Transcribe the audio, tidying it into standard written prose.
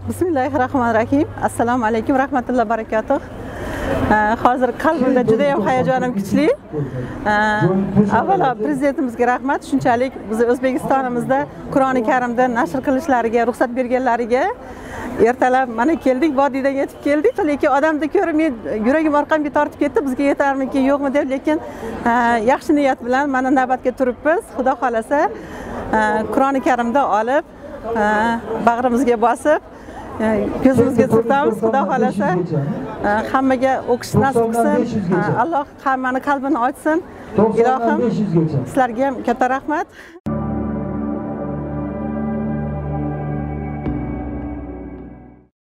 Bismillahirrahmanirrahim. Assalomu alaykum, rahmatullohi va barakatuh. Hozir qalbimda juda ham hayajonim kuchli. Avvalo prezidentimizga rahmat, shunchalik biz O'zbekistonimizda Qur'oni Karimda nashr qilishlariga ruxsat berganlariga. Ertalab mana keldik, vodiydan yetib keldik, lekin odamni ko'rib men yuragim orqamga tortib ketdi, bizga yetarmiki yo'qmi deb, lekin yaxshi niyat bilan mana navbatga turibmiz. Xudo xolasa Qur'oni Karimda olib bag'rimizga bosib ko'zimizga surtamiz. Xudo xolasa hammaga o'qish nasib qilsin. Alloh hammani qalbini ochsin. Ilohim sizlarga ham katta rahmat.